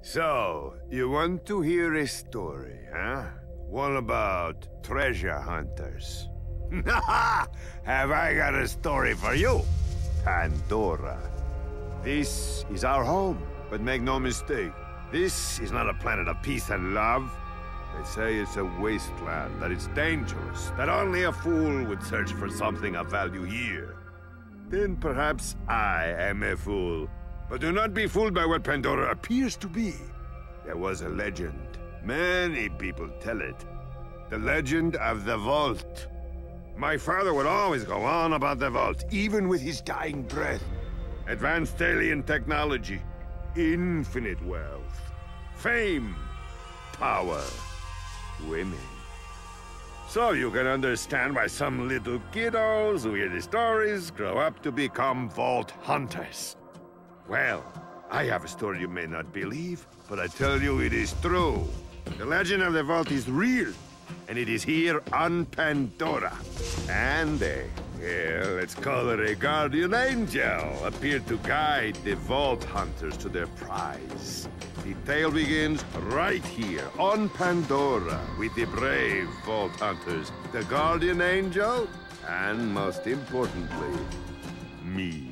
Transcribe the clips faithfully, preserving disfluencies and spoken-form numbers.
So, you want to hear a story, huh? One about treasure hunters. Have I got a story for you? Pandora. This is our home, but make no mistake, this is not a planet of peace and love. They say it's a wasteland, that it's dangerous, that only a fool would search for something of value here. Then perhaps I am a fool. But do not be fooled by what Pandora appears to be. There was a legend. Many people tell it. The legend of the Vault. My father would always go on about the Vault, even with his dying breath. Advanced alien technology, infinite wealth, fame, power, women. So you can understand why some little kiddos who hear the stories grow up to become Vault Hunters. Well, I have a story you may not believe, but I tell you it is true. The legend of the Vault is real, and it is here on Pandora. And a, well, let's call it a guardian angel, appeared to guide the Vault Hunters to their prize. The tale begins right here on Pandora with the brave Vault Hunters, the guardian angel, and most importantly, me.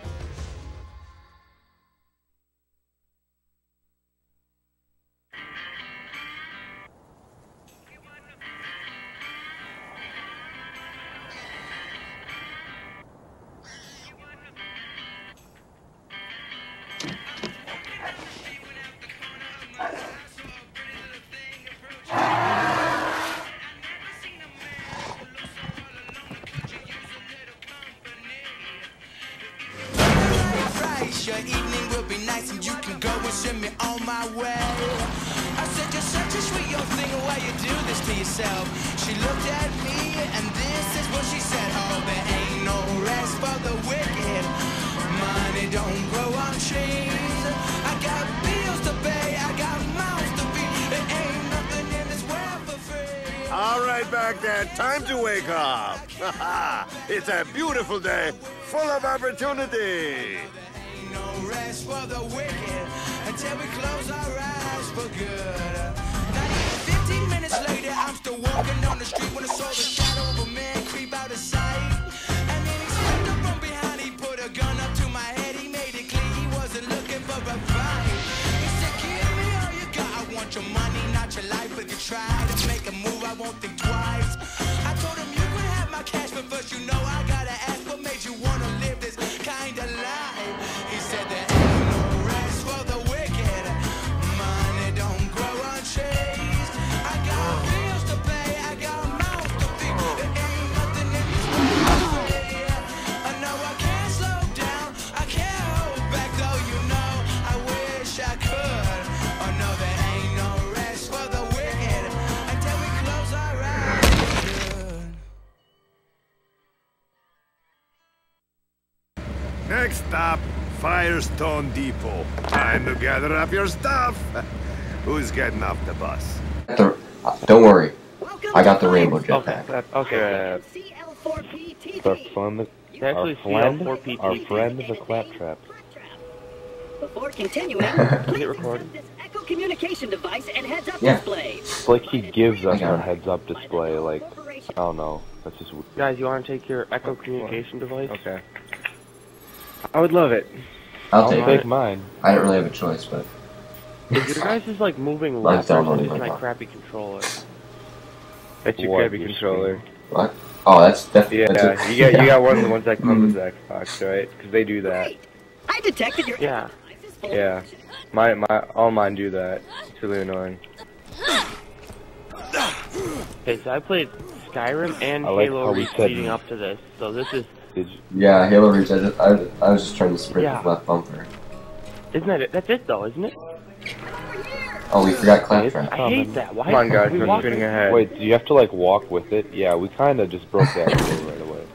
Your evening will be nice and you can go and send me on my way. I said you're such a sweet young thing, why you do this to yourself? She looked at me and this is what she said. Oh, there ain't no rest for the wicked. Money don't grow on trees. I got bills to pay, I got mouths to feed. There ain't nothing in this world for free. All right, Baghdad, time to wake up. It's a beautiful day, full of opportunity. No rest for the wicked until we close our eyes for good. Not even fifteen minutes later, I'm still walking down the street when I saw the shadow of a man creep out of sight. And then he stepped up from behind, he put a gun up to my head, he made it clear he wasn't looking for a fight. He said, give me all you got, I want your money, not your life. If you try to make a move, I won't think twice. I told him you could have my cash, but first you know I gotta ask, what made you wanna live this kind of life? He said there ain't no rest for the wicked. Money don't grow on trees. I got bills to pay, I got mouths to feed. There ain't nothing in this world for free. I know I can't slow down, I can't hold back, though you know I wish I could. Oh no, there ain't no rest for the wicked until we close our eyes. Next stop, Firestone Depot. Time to gather up your stuff. Who's getting off the bus? The, uh, don't worry, I got the rainbow jetpack. Okay, okay. Our friend, Actually, our friend, C L four P T. our friend the claptrap. Before continuing, please recorded? this Echo communication device and heads-up Yeah. display. It's like he gives us I our got it. heads-up display, like, I don't know, that's just weird. Guys, you want to take your Echo communication device? Okay. I would love it. I'll I'll take take it. mine. I don't really have a choice, but Is your guys is like moving I'm left or downloading is my my phone. crappy controller? That's your What, crappy your controller. what? Oh, that's definitely. Yeah, you got you got one of the ones that comes with Xbox, right? Because they do that. Great. I detected your Yeah. Echo device is full of Yeah, my my all mine do that. It's really annoying. Okay, so I played Skyrim and I like Halo how we Reach said- leading up to this, so this is... Did you, Yeah, Halo Reach. I, just, I, I was just trying to sprint Yeah. with left bumper. Isn't that it? That's it though, isn't it? Oh, we forgot claptrap. I hate that. Why? Come on, guys, we we're walked shooting in- ahead. wait, do you have to, like, walk with it? Yeah, we kinda just broke that rule right away.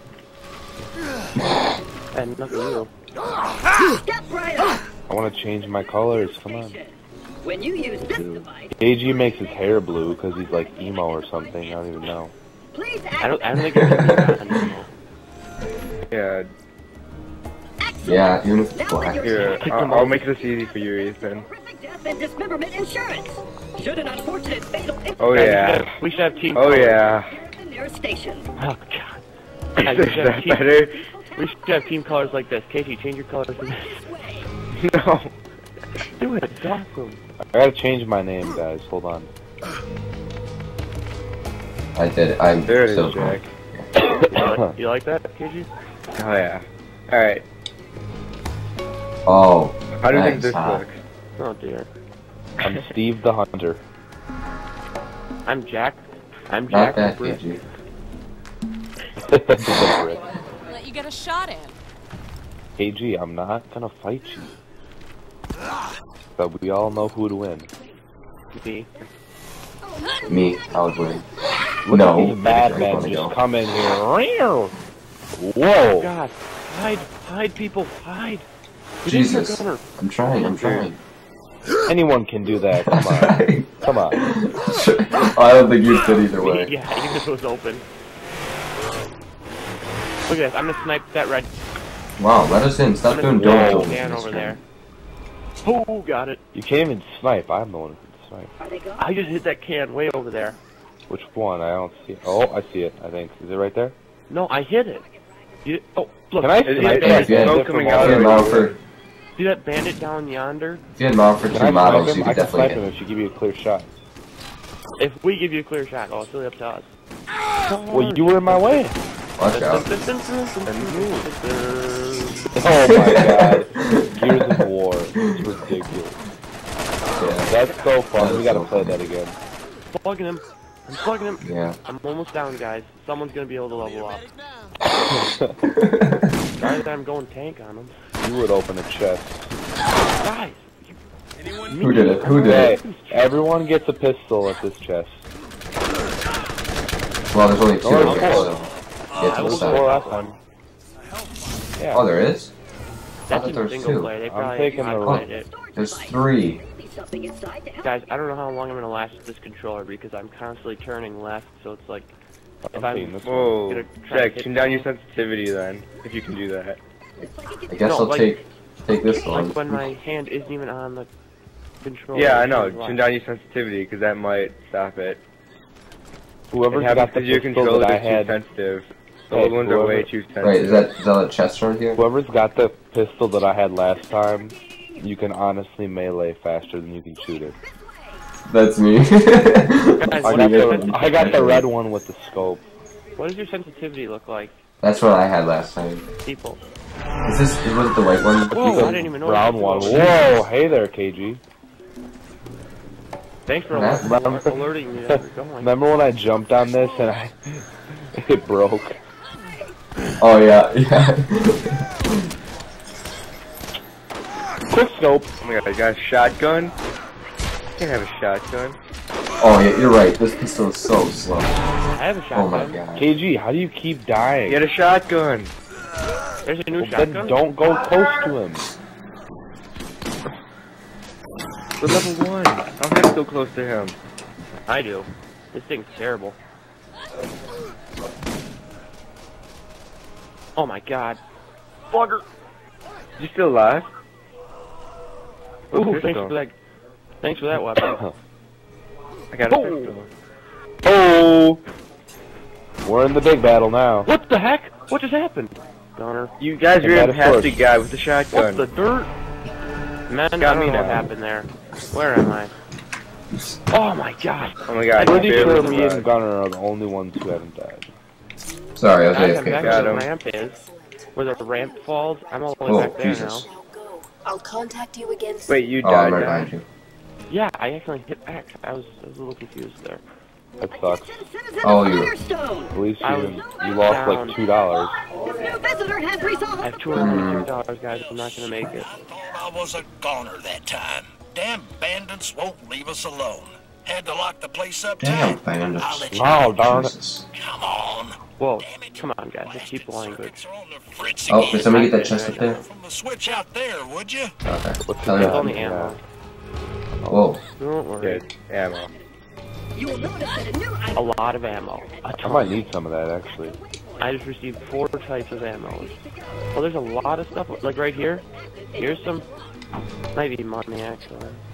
And nothing new. Step right up. I wanna change my colors, come on. When you use this device, A G makes his hair blue because he's, like, emo or something, I don't even know. please I don't. I don't activate. think it's anymore. Yeah, Excellent. Yeah, even if it's Now that black. you're here, Kick I'll, them I'll off. make this easy for you, Ethan. horrific death death and dismemberment insurance. Should an unfortunate fatal incident Oh yeah. We should have team Oh colors. yeah. in their station. Oh god. Is Guys, we, should have that team, better? we should have team colors like this. Casey, change your colors to this. No. Do it. It's awesome. I gotta change my name, guys. Hold on. I did it. I'm There it so is, Jack. You like, you like that, Casey? Oh yeah. Alright. Oh, How do you think nice, this huh? looks? Oh dear. I'm Steve the Hunter. I'm Jack. I'm Not Jack. that, Brick. K G. Let you get a shot in. K G, I'm not gonna fight you. But we all know who to win. Me. Me, I would win. Look No, at these bad I men wanna just go. come in here. Whoa! Oh god. Hide. Hide, people. Hide. Get in here, Jesus, Gunner. I'm trying. I'm trying. Anyone can do that. Come on. Trying. Come on. I don't think you fit either way. Yeah, even if it was open. Look at this. I'm gonna snipe that red. Wow, let us in. Stop doing I'm donuts gonna over stand this over man. there. Oh, got it. You can't even snipe. I'm the one who can snipe. Are they gone? I just hit that can way over there. Which one? I don't see it. Oh, I see it, I think. Is it right there? No, I hit it. You, oh, look. Can I see snipe that Yeah, that if you had, smoke bandit coming from out if you had all of the it. way? Mount for, See that bandit down yonder? if you had Mount for Can two I models, snipe you him? I could can snipe definitely him get. if you give me a clear shot. If we give you a clear shot, oh, it's really up to us. Well, you were in my way. Watch out. Oh my god. Gears of War. It's ridiculous. Yeah, That's so fun. That We is gotta so play fun. that again. Plugging him. I'm plugging him. yeah. I'm almost down, guys. Someone's gonna be able to level up. Sorry that I'm going tank on him. You would open a chest. Guys! Who did it? Who did Hey, it? everyone gets a pistol at this chest. Well, there's only two Oh, of there's them, four. so get I to the was four side. last time. Yeah. Oh, there is? I That's thought in there was single two. player. They I'm probably taking the modified right. it. There's three. Be something inside to help. Guys, I don't know how long I'm gonna last with this controller because I'm constantly turning left, so it's like if I'm I'm seeing this one. Whoa. gonna try to Jack, hit tune down your people- sensitivity then, if you can do that. I guess No, I'll like- take take this one. like when my hand isn't even on the controller. Yeah, I it know. turns Tune left. down your sensitivity, because that might stop it. Whoever's It happens got the because your pistol controllers that I are too had, sensitive. The Hey, old ones are way whoever- too sensitive. Right, is that is that a chest right here? whoever's got the pistol that I had last time, you can honestly melee faster than you can shoot it. That's me. Guys, I what got is your the, sensitivity? I got the red one with the scope. What does your sensitivity look like, That's what I had last time. people? Is this was it the white one? Whoa, I didn't even know. Round one. Whoa, hey there, K G. Thanks for That- alert- alerting me that we're going. Remember when I jumped on this and I it broke? Oh yeah, yeah. Quick scope. Oh my god, I got a shotgun? You can't have a shotgun. Oh yeah, you're right. This pistol is so slow. I have a shotgun. Oh my god. K G, how do you keep dying? Get a shotgun! There's a new Well, shotgun. then don't go close to him. We're level one. I don't have to go close to him. I do. This thing's terrible. Oh my god. Bugger. You still alive? Ooh, Oh, thanks pistol. for that. Thanks for that weapon. I got a Oh. pistol. Oh! We're in the big battle now. What the heck? What just happened? Gunner. You guys I ran got a past sword. the guy with the What shotgun. the dirt? Man, I Got don't me know what now. happened there. Where am I? Oh my god. Oh my god, I'm pretty you sure barely me and survived. Gunner are the only ones who haven't died. Sorry, I was Guys, I'm A back F K. Got where him. the ramp is. Where the ramp falls. I'm all the way Oh, back there Jesus. I'll contact you again soon. Wait, you Oh, I'm died right now? behind you. now. Yeah, I actually hit back. I was, I was a little confused there. That sucks. Citizens Oh, of you- Firestone. At least I you, was you lost down. like two dollars. This new visitor has resolved I have the two hundred fifty dollars, guys. I'm not gonna make it. I was a goner that time. Damn bandits won't leave us alone. Had to lock the place up Damn, tight. bandits. I'll let you Oh, know. darn it. Jesus. Come on. Whoa, Damn it. come on, guys. Let's keep the language. Circuits are on the fritz Oh, again. did somebody get that chest up there? From the switch out there, would you? Okay. What's Hell the yeah. It's only ammo. Whoa. Don't worry. Good. Ammo. You will notice that a new A item lot of ammo. A I ton. might need some of that actually. I just received four types of ammo. Well, there's a lot of stuff. Like right here. Here's some. Might be money, actually.